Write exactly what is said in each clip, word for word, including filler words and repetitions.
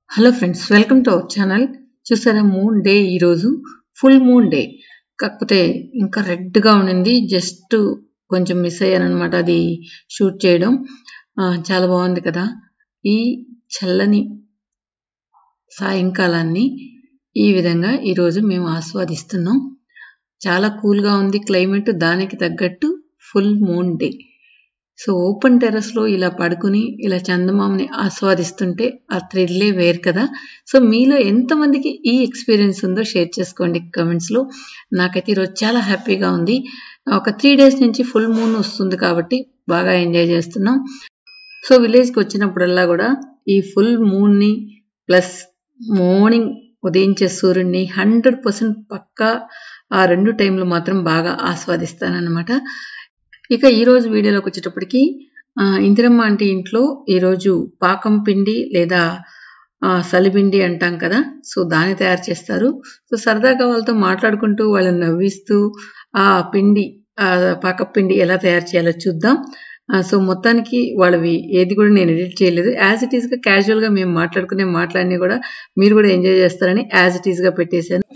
Hello friends, welcome to our channel. చూసారా, moon day ఈరోజు full moon day. కాకపోతే ఇంకా రెడ్గా ఉండింది, జస్ట్ కొంచెం మిస్ అయ్యాను అనమాట అది షూట్ చేయడం. చాలా బాగుంది కదా. ఈ చల్లని సాయంకాలాన్ని ఈ విధంగా ఈరోజు మేము ఆస్వాదిస్తున్నాం. చాలా కూల్గా ఉంది క్లైమేట్, దానికి తగ్గట్టు full moon day. So open టెర్రస్లో ఇలా పడుకుని ఇలా చందమామని ఆస్వాదిస్తుంటే ఆ థ్రిల్లే వేరు కదా. సో మీలో ఎంతమందికి ఈ ఎక్స్పీరియన్స్ ఉందో షేర్ చేసుకోండి కమెంట్స్లో. నాకైతే ఈరోజు చాలా హ్యాపీగా ఉంది. ఒక త్రీ డేస్ నుంచి ఫుల్ మూన్ వస్తుంది కాబట్టి బాగా ఎంజాయ్ చేస్తున్నాం. సో విలేజ్కి వచ్చినప్పుడల్లా కూడా ఈ ఫుల్ మూన్ని ప్లస్ మార్నింగ్ ఉదయించే సూర్యుడిని హండ్రెడ్ పర్సెంట్ పక్కా ఆ రెండు టైంలు మాత్రం బాగా ఆస్వాదిస్తానన్నమాట. ఇక ఈరోజు వీడియోలోకి వచ్చేటప్పటికి ఇందిరమ్మ ఆంటీ ఇంట్లో ఈరోజు పాకం పిండి లేదా సలిపిండి అంటాం కదా, సో దాన్ని తయారు చేస్తారు. సో సరదాగా వాళ్ళతో మాట్లాడుకుంటూ వాళ్ళని నవ్విస్తూ ఆ పిండి ఆ పాకం పిండి ఎలా తయారు చేయాలో చూద్దాం. సో మొత్తానికి వాళ్ళవి ఏది కూడా నేను ఎడిట్ చేయలేదు. యాజ్ ఇట్ ఈస్గా క్యాజువల్గా మేము మాట్లాడుకునే మాటలన్నీ కూడా మీరు కూడా ఎంజాయ్ చేస్తారని యాజ్ ఇట్ ఈస్గా పెట్టేశాను.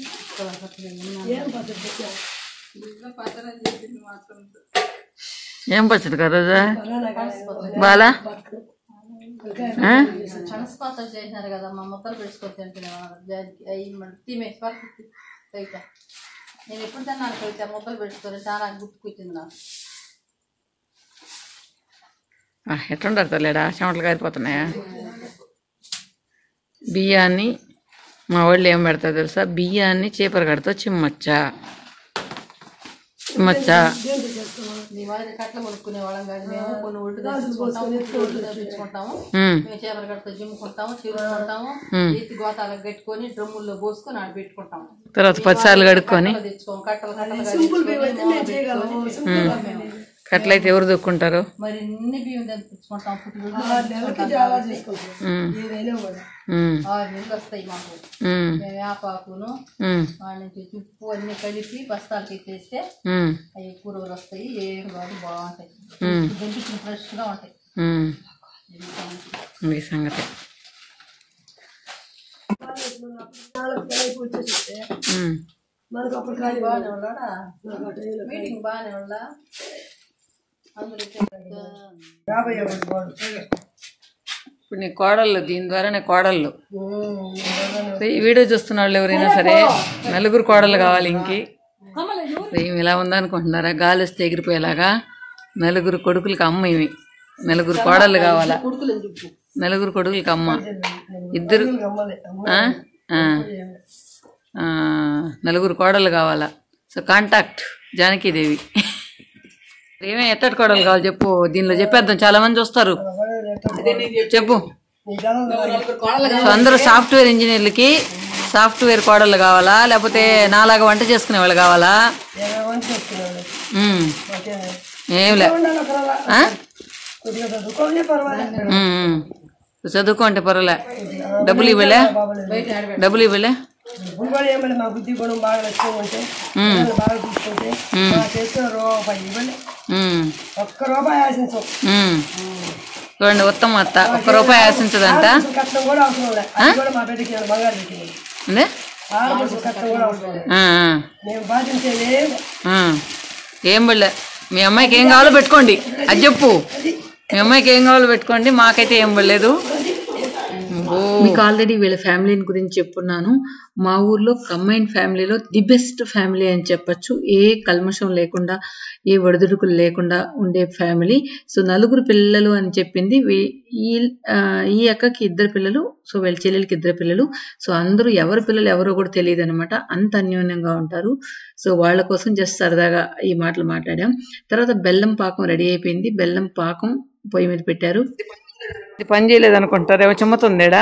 ఏం పచ్చడి కదా బాలా చేసినారు కదా, మా మొక్కలు పెట్టుకొని తింటున్నా. నేను ఎప్పుడు తిన్నాను కవిత, మొక్కలు పెట్టుకొని చాలా గుర్తుకొచ్చింది నాకు. ఎట్లుంటారు తల్లేడా, చెమటలు కారిపోతున్నాయా. బియ్యాన్ని మా వాళ్ళు ఏం పెడతారు తెలుసా, బియ్యాన్ని చీపర కడతా చిమ్మచ్చా చిమ్మచ్చా మీ వాళ్ళకి కట్టలు కొనుక్కునే వాళ్ళం కాదు, మేము కొన్ని ఒడ్డు తెచ్చుకుంటాము, ఒడ్డు తెచ్చుకుంటాము, మేము చేపల కట్టతో జిమ్ముకుంటాము, చిరుకుంటాము, ఎత్తి గోతాలకు కట్టుకొని డ్రమ్ముల్లో పోసుకొని ఆడ పెట్టుకుంటాము. తర్వాత పది సార్లు కడుక్కొని తెచ్చుకోము కట్టలు కట్టలు. కట్లయితే ఎవరు దొక్కుంటారు మరి ఇన్ని బియ్యం తెచ్చుకుంటాం, ఆరు నెలలు వస్తాయి మాకు. మేము వేపాకును వాడి నుంచి తుప్పు అన్ని కలిపి బస్తాలకి ఎత్తేస్తే అవి కూరలు వస్తాయి. ఏం కాదు, బాగుంటాయి, దొంపించిన ఫ్రెష్ గా ఉంటాయి. సంగతి బాగానే ఉన్నాడా, మీటింగ్ బాగానే ఉందా. ఇప్పుడు నీ కోడళ్ళు, దీని ద్వారా నీ కోడళ్ళు ఈ వీడియో చూస్తున్న వాళ్ళు ఎవరైనా సరే నలుగురు కోడళ్ళు కావాలి. ఇంకి ఏమి ఇలా ఉందనుకుంటున్నారా, గాలి వస్తే ఎగిరిపోయేలాగా. నలుగురు కొడుకులకి అమ్మ, ఇవి నలుగురు కోడళ్ళు కావాలా. నలుగురు కొడుకులకి అమ్మ, ఇద్దరు నలుగురు కోడళ్ళు కావాలా. So contact Janakidevi. ఏమే ఎట్టటి కోడలు కావాలి చెప్పు, దీనిలో చెప్పేద్దాం, చాలా మంది చూస్తారు, చెప్పు. సో అందరూ సాఫ్ట్వేర్ ఇంజనీర్లకి సాఫ్ట్వేర్ కోడళ్ళు కావాలా, లేకపోతే నాలాగా వంట చేసుకునే వాళ్ళు కావాలా? ఏంలే, చదువుకోండి పర్వాలే, డబ్బులు ఇవ్వలే డబ్బులు ఇవ్వలే చూడండి, ఉత్తమ అత్త ఒక్క రూపాయి ఆశించదంట. ఏం పడలే, మీ అమ్మాయికి ఏం కావాలో పెట్టుకోండి, అది చెప్పు. మీ అమ్మాయికి ఏం కావాలో పెట్టుకోండి, మాకైతే ఏం పడలేదు. మీకు ఆల్రెడీ వీళ్ళ ఫ్యామిలీని గురించి చెప్పున్నాను. మా ఊర్లో కంబైన్ ఫ్యామిలీలో ది బెస్ట్ ఫ్యామిలీ అని చెప్పచ్చు. ఏ కల్మషం లేకుండా, ఏ ఒడిదుడుకులు లేకుండా ఉండే ఫ్యామిలీ. సో నలుగురు పిల్లలు అని చెప్పింది. ఈ ఈ అక్కకి ఇద్దరు పిల్లలు, సో వీళ్ళ చెల్లెలకి ఇద్దరు పిల్లలు. సో అందరూ ఎవరి పిల్లలు ఎవరో కూడా తెలియదు అనమాట, అంత అన్యోన్యంగా ఉంటారు. సో వాళ్ళ కోసం జస్ట్ సరదాగా ఈ మాటలు మాట్లాడాం. తర్వాత బెల్లం పాకం రెడీ అయిపోయింది. బెల్లం పాకం పొయ్యి మీద పెట్టారు. ఇది పని చేయలేదు అనుకుంటారు, ఏమో చిమ్మతుందేడా.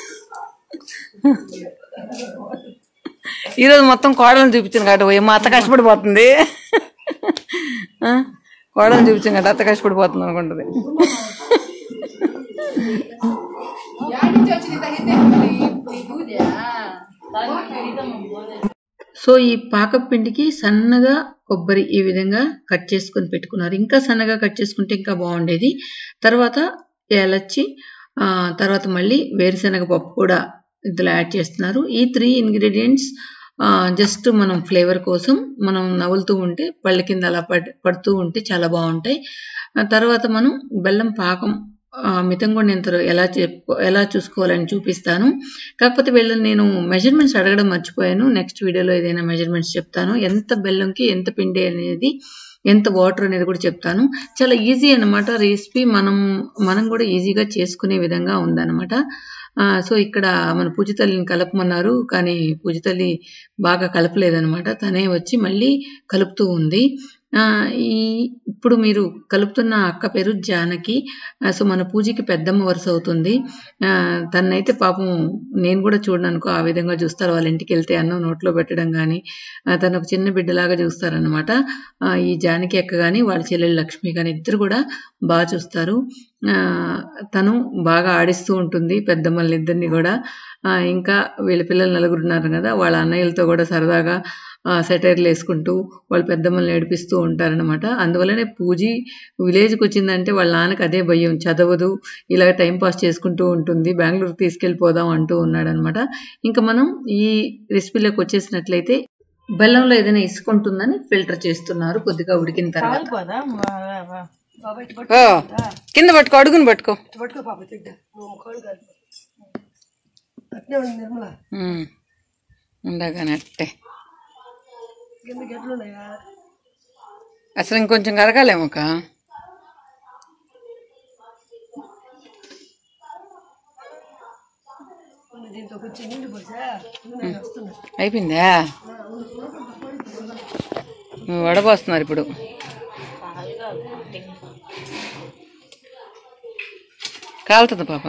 ఈరోజు మొత్తం కోడలను చూపించింది కాబట్టి మా అత్త కష్టపడిపోతుంది. కోడలను చూపించింది కాబట్టి అత్త కష్టపడిపోతుంది అనుకుంటుంది. సో ఈ పాకపిండికి సన్నగా కొబ్బరి ఈ విధంగా కట్ చేసుకొని పెట్టుకున్నారు. ఇంకా సన్నగా కట్ చేసుకుంటే ఇంకా బాగుండేది. తర్వాత ఏలచ్చి తర్వాత మళ్ళీ వేరుశనగ పప్పు కూడా ఇందులో యాడ్ చేస్తున్నారు. ఈ త్రీ ఇంగ్రీడియంట్స్ జస్ట్ మనం ఫ్లేవర్ కోసం మనం నవ్వులుతూ ఉంటే పళ్ళ కింద అలా పడుతూ ఉంటే చాలా బాగుంటాయి. తర్వాత మనం బెల్లం పాకం మితంగుండెంతలో ఎలా చెప్పు ఎలా చూసుకోవాలని చూపిస్తాను. కాకపోతే వీళ్ళని నేను మెజర్మెంట్స్ అడగడం మర్చిపోయాను. నెక్స్ట్ వీడియోలో ఏదైనా మెజర్మెంట్స్ చెప్తాను. ఎంత బెల్లంకి ఎంత పిండి అనేది, ఎంత వాటర్ అనేది కూడా చెప్తాను. చాలా ఈజీ అన్నమాట రెసిపీ. మనం మనం కూడా ఈజీగా చేసుకునే విధంగా ఉందన్నమాట. సో ఇక్కడ మన పూజతల్లిని కలపమన్నారు, కానీ పూజతల్లి బాగా కలపలేదనమాట. తనే వచ్చి మళ్ళీ కలుపుతూ ఉంది. ఈ ఇప్పుడు మీరు కలుపుతున్న అక్క పేరు జానకి. సో మన పూజకి పెద్దమ్మ వరుస అవుతుంది. తనైతే పాపం నేను కూడా చూడనుకో ఆ విధంగా చూస్తారు. వాళ్ళ ఇంటికి వెళ్తే అన్నం నోట్లో పెట్టడం కానీ తను ఒక చిన్న బిడ్డలాగా చూస్తారనమాట. ఈ జానకి అక్క కానీ వాళ్ళ చెల్లెలు లక్ష్మి కానీ ఇద్దరు కూడా బాగా చూస్తారు. తను బాగా ఆడిస్తూ ఉంటుంది పెద్దమ్మల్ని ఇద్దరిని కూడా. ఇంకా వీళ్ళ పిల్లలు నలుగురు ఉన్నారు కదా, వాళ్ళ అన్నయ్యలతో కూడా సరదాగా సెటైర్లు వేసుకుంటూ వాళ్ళ పెద్దమ్మల్ని ఏడిపిస్తూ ఉంటారనమాట. అందువల్లనే పూజీ విలేజ్కి వచ్చిందంటే వాళ్ళ నాన్నకి అదే భయం, చదవదు, ఇలా టైంపాస్ చేసుకుంటూ ఉంటుంది, బెంగళూరుకి తీసుకెళ్ళిపోదాం అంటూ ఉన్నాడనమాట. ఇంకా మనం ఈ రెసిపీలోకి వచ్చేసినట్లయితే బెల్లంలో ఏదైనా ఇసుకుంటుందని ఫిల్టర్ చేస్తున్నారు. కొద్దిగా ఉడికిన తర్వాత కింద పట్టుకో, అడుగుని పట్టుకో ఉండగానే అట్టే. అసలు ఇంకొంచెం కరగాలేమోక. అయిపోయిందా? వడపోస్తున్నారు ఇప్పుడు. కాలుతుంది పాప.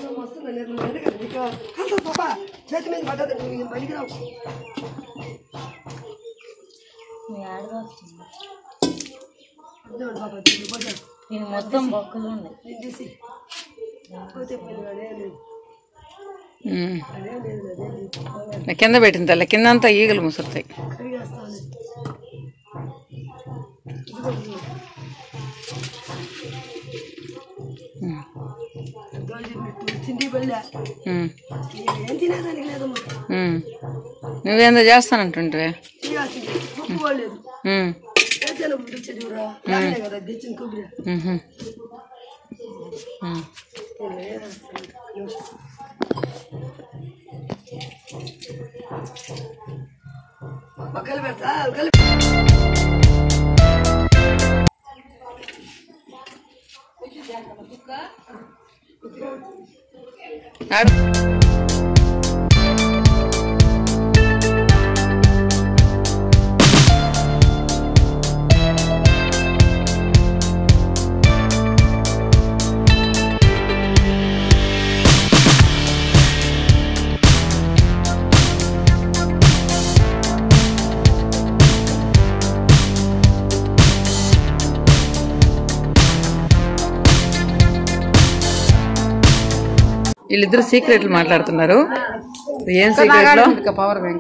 కింద పెట్టింది తల్లి, కింద అంతా ఈగలు ముసురుతాయి. నువ్వేందో చేస్తానంటుంటే వీళ్ళిద్దరు సీక్రెట్లు మాట్లాడుతున్నారు. ఏం సీక్రెట్లో? పవర్ బ్యాంక్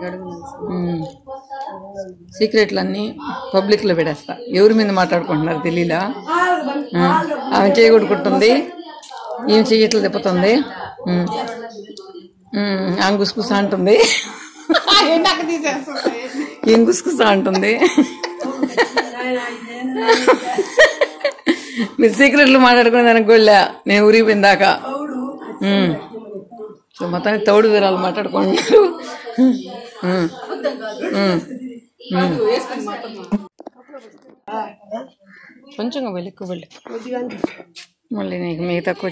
సీక్రెట్లు అన్ని పబ్లిక్ లో పెడేస్తా. ఎవరి మీద మాట్లాడుకుంటున్నారు తెలియలా. ఆమె చేయగొట్టుకుంటుంది, ఈమె చెయ్యట్లు తిప్పుతుంది, ఆమె గుసగుస అంటుంది, ఏం గుసగుస అంటుంది. మీరు సీక్రెట్లు మాట్లాడుకునే దానికి కూడా నేను ఊరిపోయిందాక. సో మొత్తానికి తౌడు వీరాలు మాట్లాడుకుంటున్నారు. కొంచెం వెళ్ళి ఎక్కువ వెళ్ళి మళ్ళీ నీకు మీ తక్కువ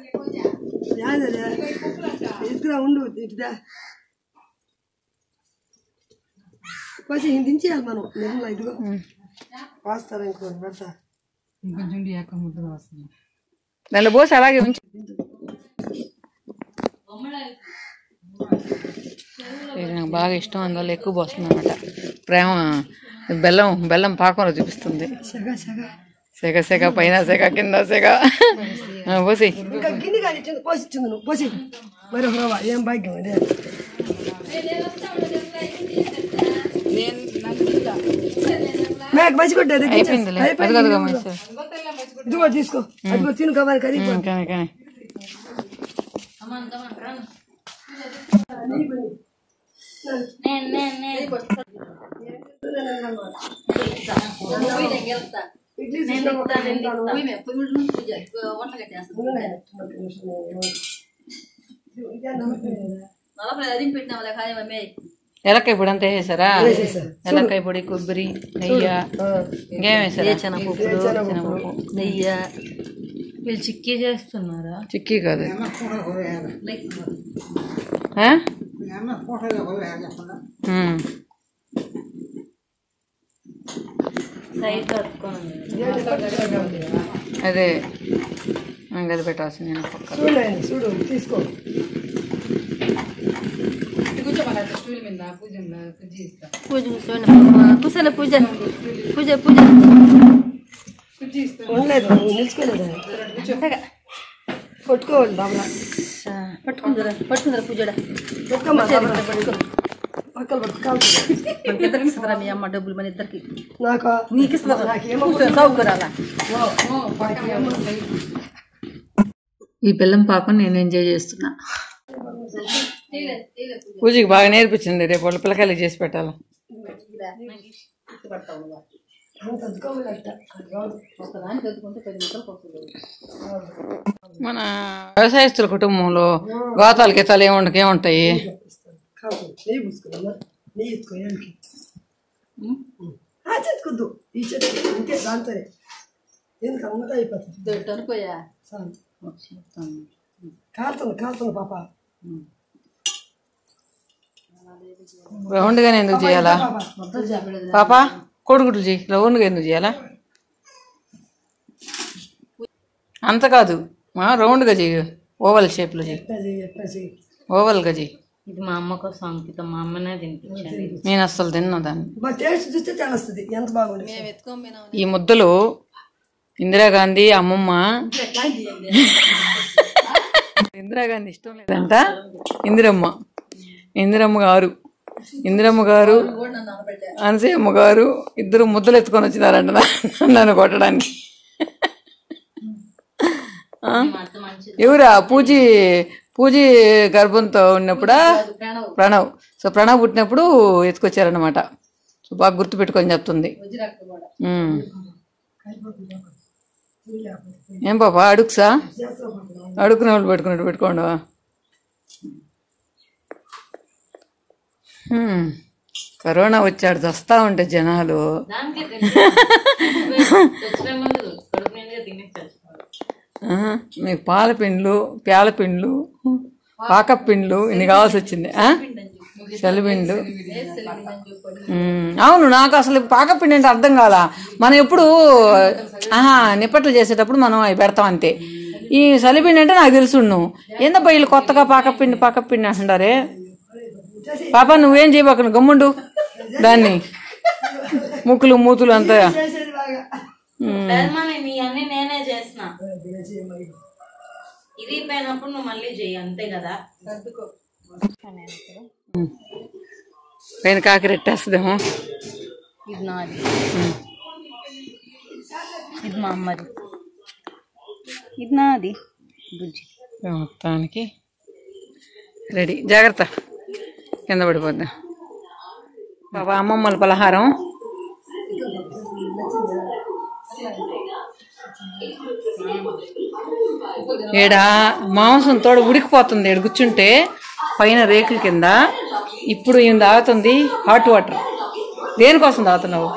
దించేయాలి మనం. ఇదిగో వాస్తారు ఇంకో పెడతా. దానిలో పోసి అలాగే ఉంచి. ఇది నాకు బాగా ఇష్టం, అందువల్ల ఎక్కువ పోస్తుంది అనమాట. ప్రేమ బెల్లం బెల్లం పాకంలో చూపిస్తుంది. సెగ సెగ పైన సెగ కింద సెగ. పోసి ఏం భాగ్యం అదే. అయిపోయిందిలే. ఇదిగో తీసుకో, అదిగో తిను కావాలి. కానీ ఎలక్కాయ పొడి అంతా వేసారా? ఎలక్కాయ పొడి, కొబ్బరి, నెయ్యి, ఇంకేం వేసారా? శనగపప్పు, నెయ్యి. వీళ్ళు చిక్కీ చేస్తున్నారా? చిక్కీ కాదు, అదే గది పెట్టాల్సి. నేను చూడు తీసుకో. పూజ పూజ పూజ పూజ పూజ పట్టుకోవాలి బాబా, పట్టుకుందరా పట్టుకుందరా పూజడా ఇద్దరికి ఇస్తారా మీ అమ్మ డబ్బులు? మన ఇద్దరికి నీకు ఇస్తారా? సౌకర్యాలా? ఈ బెల్లం పాకం నేను ఎంజాయ్ చేస్తున్నా. పూజకి బాగా నేర్పించింది. రేపు వాళ్ళ పిల్లకాయలు చేసి పెట్టాలా. మన వ్యవసాయస్తుల కుటుంబంలో గోతాలు గీతాలు ఏముండక ఏముంటాయి? కాలుతుంది కాలుతుంది పాప. రౌండ్గానే ఎందుకు చేయాలా పాప? కోడిగుడ్లు చేయి. రౌండ్గా ఎందుకు చేయాలా? అంత కాదు, రౌండ్గా చెయ్యి, ఓవల్ షేప్లో చెయ్యి, ఓవల్గా చెయ్యి. ఇది మా అమ్మ కోసం అంకితం, మా అమ్మనే తినిపించాను. నేను అస్సలు తిన్నా దాన్ని. ఈ ముద్దలు ఇందిరాగాంధీ అమ్మమ్మ, ఇందిరాగాంధీ ఇష్టం లేదంట, ఇందిరమ్మ, ఇందిరమ్మ గారు ఇందిరమ్మ గారు అనసూయమ్మ గారు ఇద్దరు ముద్దలు ఎత్తుకొని వచ్చినారంట నన్ను కొట్టడానికి. ఎవరా? పూజీ పూజీ గర్భంతో ఉన్నప్పుడా? ప్రణవ్. సో ప్రణవ్ పుట్టినప్పుడు ఎత్తుకొచ్చారనమాట. సో బాగా గుర్తు పెట్టుకొని చెప్తుంది. ఏం పాపా అడుగుసా? అడుగుకునే వాళ్ళు పెట్టుకున్నట్టు పెట్టుకోండి. కరోనా వచ్చాడు చస్తా ఉంటే జనాలు. మీకు పాల పిండ్లు, ప్యాల పిండ్లు, పాకప్ పిండ్లు ఇన్ని కావాల్సి వచ్చింది. చలిపిండ్లు. అవును, నాకు అసలు పాకప్ పిండి అంటే అర్థం కాలా. మనం ఎప్పుడు ఆహా నిప్పట్లు చేసేటప్పుడు మనం అవి పెడతాం అంతే. ఈ చలిపిండి అంటే నాకు తెలుసుండు. ఏందబ్బా వీళ్ళు కొత్తగా పాకప్ పిండి పాకప్ పిండి అంటున్నారే. పాప నువ్వేం చేయబాక, గమ్ముండు. దాన్ని ముక్కులు మూతులు అంతా నేనే చేసిన. ఇది పోయినప్పుడు నువ్వు మళ్ళీ చెయ్యి, అంతే కదా. పైన కాకి రెట్టేస్తుందేమో. ఇది నాది, ఇది మా అమ్మది, ఇది నాది. బుజ్జి మొత్తానికి రెడీ. జాగ్రత్త, కింద పడిపోద్దా. బాబా అమ్మమ్మల పలహారం. ఏడ మాంసం తోడ ఉడికిపోతుంది. ఏడు కూర్చుంటే పైన రేకుల కింద. ఇప్పుడు ఏం తాగుతుంది? Hot water. దేనికోసం తాగుతున్నావు?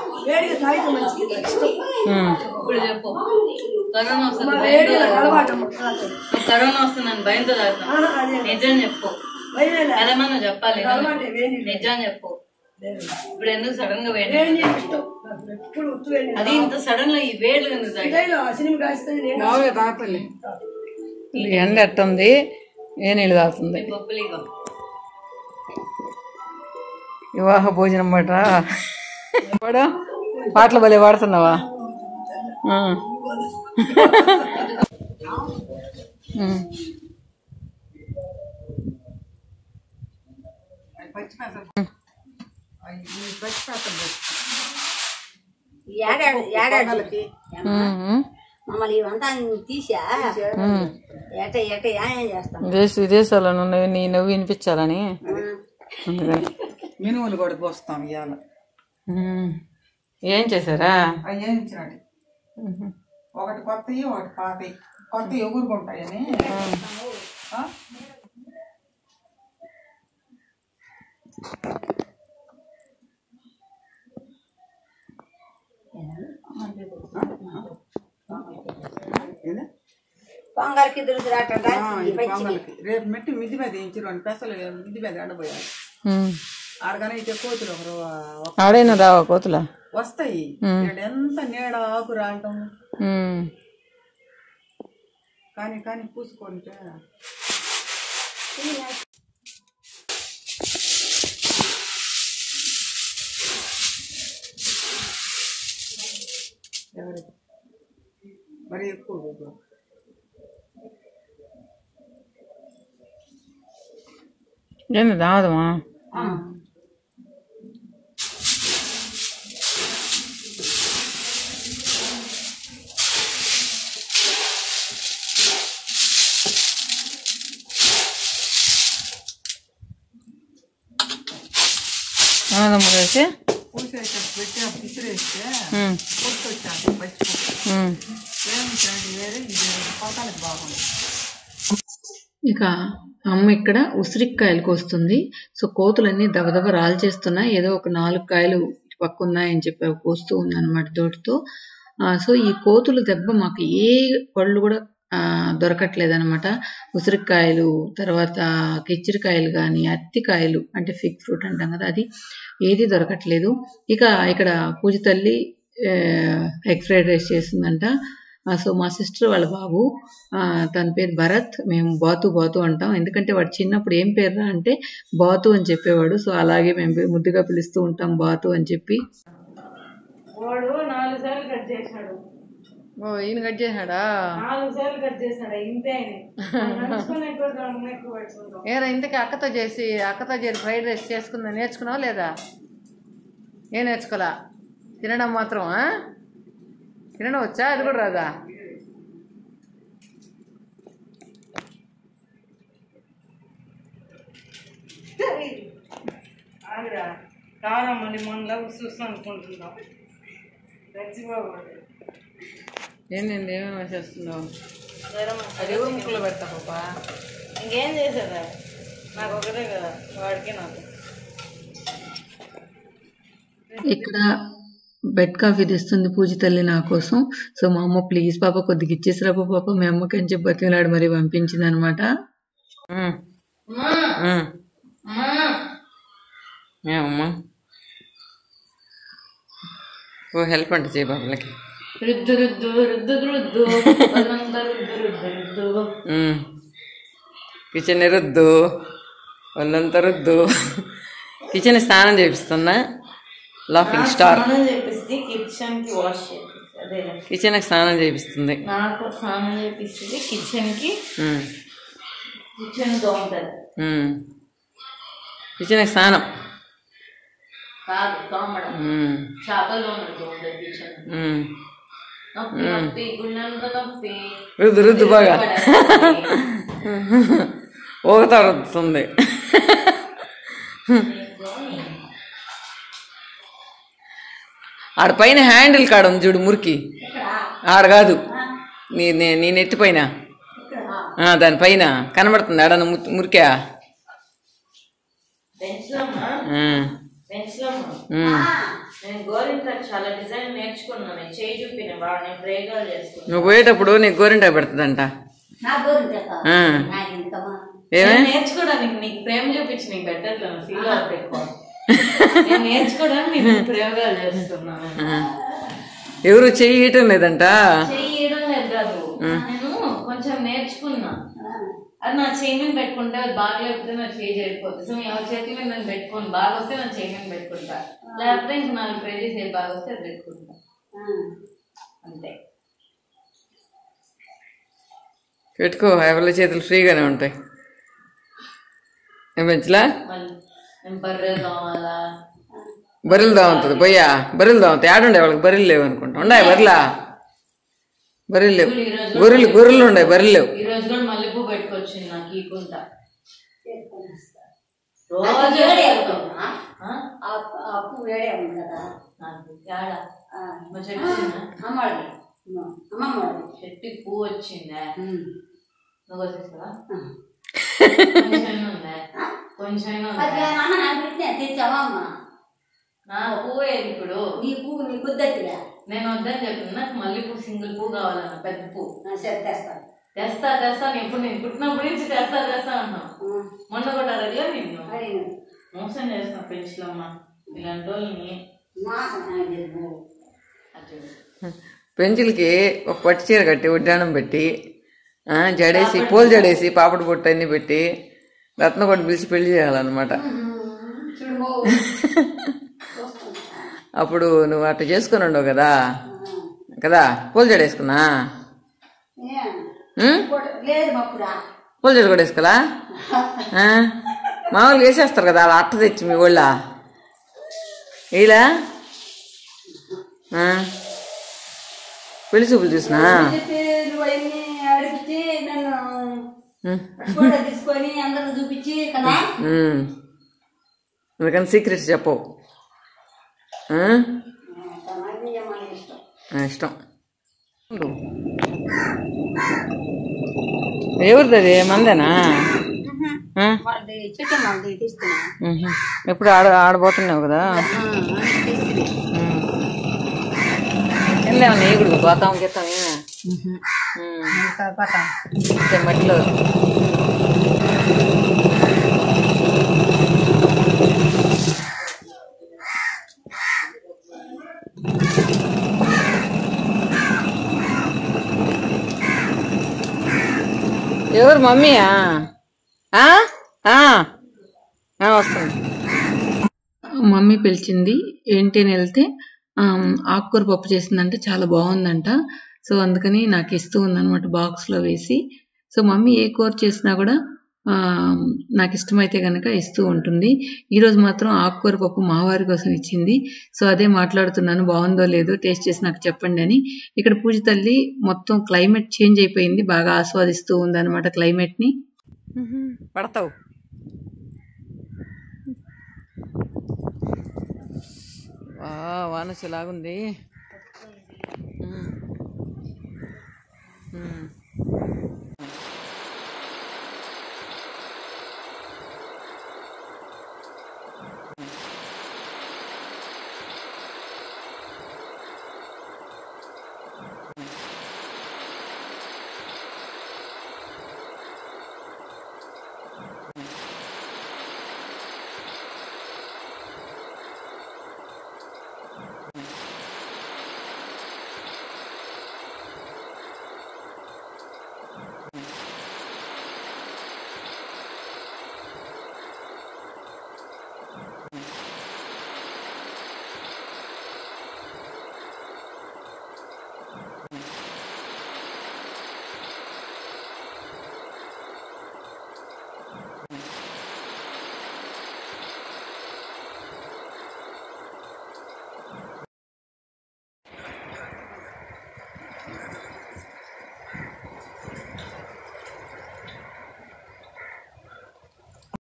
కరోనా వస్తుందని భయంతో తాగుతున్నా. నిజం చెప్పు, అదేమన్నా చెప్పాలి. నిజం చెప్పు. ఇప్పుడు ఎందుకు సడన్ గా వేడి? అది ఇంత సడన్ గా ఈ వేడి ఎండ ఎట్టుంది? ఏ నీళ్ళు తాగుతుంది? వివాహ భోజనం మాట వాడా పాటలు భలే పాడుతున్నావా? మమ్మల్ని ఇవంతా తీసా దేశ విదేశాల్లో ఉన్నవి నీ నవ్వు వినిపించాలని మినుములు కూడా పోస్తాం ఇవాళ. ఏం చేశారా? అవి ఏం ఇచ్చినట్టు ఒకటి కొత్తవి ఒకటి పాతవి. కొత్తవి ఎగురుకుంటాయని పొంగల్కి రేపు మెట్టి మిద్ది మీద వేయించి రెండు పెసలు మిద్ది మీద ఎండబోయాలి. ఆడగానే ఇచ్చే కోతులు ఒకరు ఆడైనా రావా కోతుల వస్తాయి. ఎంత నీడ ఆకు రావటం కానీ కానీ పూసుకుంటే ఎవరి మరి ఎక్కువ ఏంది రావదమా? వేసి పూసేసి పెట్టి విసిరేస్తే పొట్టు వచ్చాను పచ్చి వేరే ఇది పొట్టాలకు బాగుంది. ఇక అమ్మ ఇక్కడ ఉసిరికాయలు కోస్తుంది. సో కోతులన్నీ దబదబ రాలు చేస్తున్నా ఏదో ఒక నాలుగు కాయలు పక్క ఉన్నాయని చెప్పి అవి కోస్తూ ఉందన్నమాట తోటితో. సో ఈ కోతుల దెబ్బ మాకు ఏ పళ్ళు కూడా దొరకట్లేదు అనమాట. ఉసిరికాయలు, తర్వాత కిచ్చిరికాయలు కానీ, అత్తికాయలు అంటే ఫిగ్ ఫ్రూట్ అంటాం కదా, అది ఏది దొరకట్లేదు. ఇక ఇక్కడ పూజ తల్లి ఎగ్ ఫ్రైడ్ రైస్ చేస్తుందంట. సో మా సిస్టర్ వాళ్ళ బాబు, తన పేరు భరత్. మేము బాతు బాతు అంటాం, ఎందుకంటే వాడు చిన్నప్పుడు ఏం పేరు అంటే బాతు అని చెప్పేవాడు. సో అలాగే మేము ముద్దుగా పిలుస్తూ ఉంటాం బాతు అని చెప్పి. వాడు నాలుగు సార్లు కట్ చేశాడు. ఓ ఈయన కట్ చేశాడా? నాలుగు సార్లు కట్ చేశాడు. ఇంతే ఏరా ఇంతకీ అక్కతో చేసి అక్కతో చేసి ఫ్రైడ్ రైస్ చేసుకుందా నేర్చుకున్నావా లేదా? ఏం నేర్చుకోలా, తినడం మాత్రం. తినడం వచ్చా? అది కూడా రాదా? ఆవిరా కారం మళ్ళీ మొన్న చూస్తాం అనుకుంటున్నాం. ఏంటండి ఏమేమి చేస్తున్నావు? అది ఎవరు ముక్కలో పెడతా పాపా? ఇంకేం చేసేదా, నాకు ఒకటే కదా, వాడికి నాకు. ఇక్కడ బెడ్ కాఫీ తెస్తుంది పూజ తల్లి నా కోసం. సో మా అమ్మ ప్లీజ్ పాప కొద్దిగా ఇచ్చేసిరా పాప, మీ అమ్మకి అని చెప్పి బతిలాడు మరి పంపించింది అనమాట. ఏమమ్మా ఓ హెల్ప్ అంటే చేయ బాబులకి. రుద్దు రుద్దు రుద్దు రుద్దు రుద్దు కిచెన్ రుద్దు వాళ్ళంతా రుద్దు. కిచెన్ స్నానం చేపిస్తున్నా. లాఫింగ్ స్టార్ చేపిస్తుంది, కిచెన్ కి వాష్ చేపిస్తుంది. కిచెన్ కి స్నానం చేపిస్తుంది, నాకు స్నానం చేపిస్తుంది. కిచెన్ కి కిచెన్ దోమతది. కిచెన్ కి స్నానం కాదు దోమడం, చేపలు దోమడు దోమతది కిచెన్. నొప్పి నొప్పి గుండెంత నొప్పి. రుద్దు రుద్దు బాగా ఓగతా రుద్దుతుంది. ఆడ పైన హ్యాండిల్ కాడ ఉంది చూడు మురికి, ఆడ కాదు నీ నీ నెత్తి పైన దానిపైన కనబడుతుంది. ఆడ మురికా? నువ్వు పోయేటప్పుడు నీకు గోరింటాకు పెడుతుందంట. నేర్చుకోవడానికి నీకు ప్రేమ చూపించి నీకు పెట్టట్లేదు, ఫీల్ అవుతుంది ఎక్కువ. నేర్చుకోవడానికి నేను ప్రయోగాలు చేస్తున్నాను. ఎవరు చెయ్యటం లేదంట? చెయ్యడం లేదు కాదు, నేను కొంచెం నేర్చుకున్నా. అది నా చేయి మీద పెట్టుకుంటే అది బాగా లేకపోతే నా చేయి జరిగిపోతుంది. సో ఎవరి చేతి మీద నేను పెట్టుకోను, బాగా వస్తే నా చేయి మీద పెట్టుకుంటా, లేకపోతే ఇంక నాకు ట్రై చేసి బాగా వస్తే అది పెట్టుకుంటా అంతే. పెట్టుకో, ఎవరి చేతులు ఫ్రీగానే ఉంటాయి. ఏం పెంచలా? బర్రెలు కావాలా? బర్రెలు దావుతుంది పోయా, బర్రెలు దావుతాయి. ఆడుండే వాళ్ళకి బర్రెలు లేవు అనుకుంటా. ఉండాయి బర్రెలా? బర్రెలు లేవు, ఈ రోజు గొర్రెలు గొర్రెలు ఉన్నాయి, బర్రెలు లేవు. ఈ రోజు కూడా మల్లెపూ పెట్టుకొచ్చింది నాకు ఈకుంటా చెట్టు పువ్వు వచ్చిందా నువ్వు వచ్చేసావా? కొంచెం ఉందా? కొంచెం నా పువ్వు ఏది ఇప్పుడు? నీ పువ్వు నీ కుద్దట్టుగా నేను వద్దని చెప్పిన నాకు మల్లెపూ సింగిల్ పువ్వు కావాలన్న పెద్ద పువ్వు. తెస్తాను తెస్తా తెస్తా ఎప్పుడు నేను పుట్టినప్పటి నుంచి తెస్తా తెస్తా అన్నా. మొన్న కూడా అడగలే నేను మోసం చేసిన పెంచులమ్మ ఇలాంటి వాళ్ళని. పెంచులకి ఒక పట్టు చీర కట్టి ఉడ్డానం పెట్టి జడేసి పూలు జడేసి పాపడి బొట్టు అన్ని పెట్టి రత్న కొట్టి పిలిచి పెళ్లి చేయాలన్నమాట. అప్పుడు నువ్వు అట్లా చేసుకుని ఉండవు కదా కదా పూలు జడేసుకున్నా పూలు జడ కూడా వేసుకోలా? మామూలుగా వేసేస్తారు కదా అలా అట్ట తెచ్చి మీ ఊళ్ళ ఇలా పెళ్లి చూపులు చూసినా తీసుకొని అందరూ చూపించి అందుకని సీక్రెట్స్ చెప్పవు. ఇష్టం ఎవరిది అది? మందేనా? ఎప్పుడు ఆడ ఆడబోతున్నావు కదా? వెళ్ళామన్నా ఈగుడు పోతాం గీతాం మట్టిలో ఎవరు మమ్మీయా? వస్తుంది. మమ్మీ పిలిచింది ఏంటి అని వెళ్తే ఆకుకూర పప్పు చేసిందంటే చాలా బాగుందంట. సో అందుకని నాకు ఇస్తూ ఉందన్నమాట బాక్స్లో వేసి. సో మమ్మీ ఏ కూర చేసినా కూడా నాకు ఇష్టమైతే కనుక ఇస్తూ ఉంటుంది. ఈరోజు మాత్రం ఆకుకూర పప్పు మా వారి కోసం ఇచ్చింది. సో అదే మాట్లాడుతున్నాను, బాగుందో లేదో టేస్ట్ చేసి నాకు చెప్పండి అని. ఇక్కడ పూజ తల్లి మొత్తం క్లైమేట్ చేంజ్ అయిపోయింది, బాగా ఆస్వాదిస్తూ ఉందన్నమాట క్లైమేట్ని. పడతావు వానొచ్చేలాగుంది.